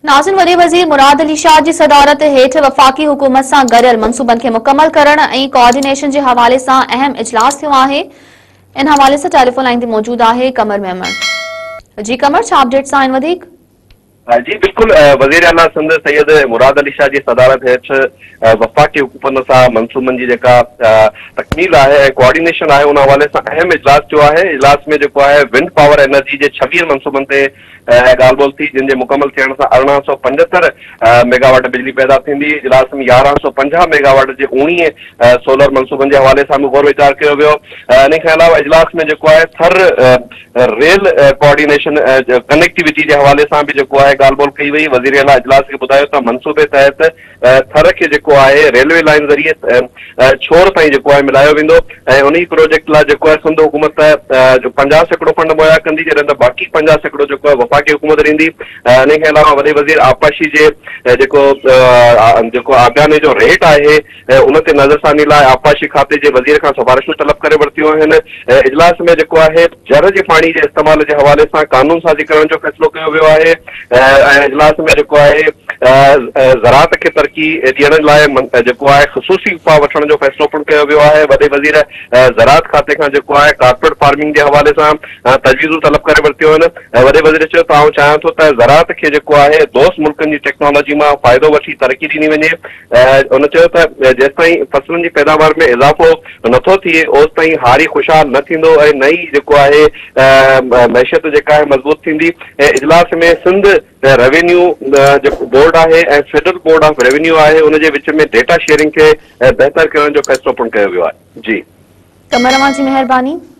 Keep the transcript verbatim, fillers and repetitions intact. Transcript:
नाज़िन, वॾे वज़ीर मुराद अली शाह जी सदारत हेठि वफ़ाक़ी हुकूमत सां गॾियल मंसूबनि खे मुकमल करण ऐं कोऑर्डिनेशन जे हवाले सां अहम इजलास थियो आहे। इन हवाले सां टेलीफोन लाइन ते मौजूद आहे कमर मेमन। जी कमर, छा अपडेट्स आहिनि वधीक? जी बिल्कुल, वज़ीर आला सिंध सैयद मुराद अली शाह जी सदारत हेठि वफ़ाक़ी हुकूमत सां मनसूबनि जी जेका तकमील आहे ऐं कोऑर्डिनेशन आहे उन हवाले सां अहम इजलास थियो आहे। इजलास में जेको आहे विंड पावर एनर्जी जे छवीह मनसूबनि ते ॻाल्हि ॿोल थी, जिन जे मुकमल थियण सां अरिड़हं सौ पंजहतरि मेगावाट बिजली पैदा थींदी। इजलास में यारहं सौ पंजाह मेगावाट जे उणिवीह सोलर मनसूबनि जे हवाले सां बि गौर वीचार कयो वियो। इन खां अलावा इजलास में जेको आहे थर रेल कोऑर्डिनेशन कनेक्टिविटी जे हवाले सां बि जेको आहे ॻाल्हि ॿोल कई वई। वज़ीर आला इजलास खे ॿुधायो त मनसूबे तहत थर खे जेको आहे रेलवे लाइन ज़रिए छोर ताईं जेको आहे मिलायो वेंदो ऐं उन प्रोजेक्ट लाइ जेको आहे सिंध हुकूमत पंजाह सैकड़ो फंड मुहैया कंदी, जॾहिं त बाक़ी पंजाह सैकड़ो जेको आहे वफ़ाक़ी हुकूमत ॾींदी। इन खां अलावा वॾे वज़ीर आपाशी जे जेको जेको आबियाने जो रेट आहे उन ते नज़रसानी लाइ आपाशी खाते जे वज़ीर खां सिफारिशूं तलब करे वरितियूं आहिनि। इजलास में जेको आहे जर जे पाणी जे इस्तेमाल जे हवाले सां कानून साज़ी करण जो फ़ैसिलो कयो वियो आहे ऐं इजलास में जेको आहे ज़राअत खे तरक़ी ॾियण लाइ जेको आहे ख़ुसूसी उपाउ वठण जो फ़ैसिलो पिणु कयो वियो आहे। वॾे वज़ीर ज़राअत खाते खां जेको आहे कार्पोरेट फार्मिंग जे हवाले सां तजवीज़ूं तलब करे वरितियूं आहिनि। वॾे वज़ीर चयो त आउं चाहियां थो त ज़राअत खे जेको आहे दोस्त मुल्कनि जी टेक्नोलॉजी मां फ़ाइदो वठी तरक़ी ॾिनी वञे। उन चयो त जेसिताईं फसलनि जी पैदावार में इज़ाफ़ो नथो थिए ओसिताईं हारी खुशहाल न थींदो ऐं नई जेको आहे मैशियत जेका आहे मज़बूत थींदी। ऐं इजलास में सिंध रेवेन्यू जेको बोर्ड आहे ऐं फेडरल बोर्ड ऑफ रेवेन्यू आहे उन जे विच में डेटा शेयरिंग खे बहितर करण जो फ़ैसिलो पिणु कयो वियो आहे। जी कमर, जी मेहरबानी।